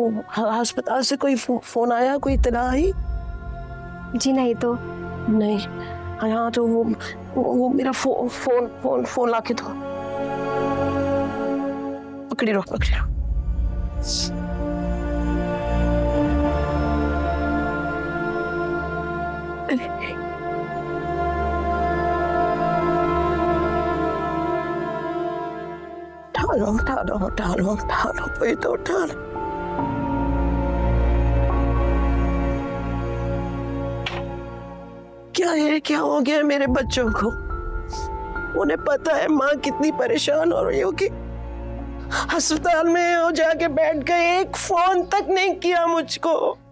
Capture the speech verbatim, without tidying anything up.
अस्पताल से कोई फो, फोन आया, कोई इत्तला आई? जी नहीं तो नहीं। हाँ तो वो वो, वो मेरा फो, फोन फोन फोन लाके दो। पकड़ी रहो पकड़ी रहो। उठा लो उठा लो उठा लो उठा लो कोई तो उठा लो। क्या है, क्या हो गया मेरे बच्चों को? उन्हें पता है माँ कितनी परेशान हो रही होगी। अस्पताल में हो जाके बैठ गए, एक फोन तक नहीं किया मुझको।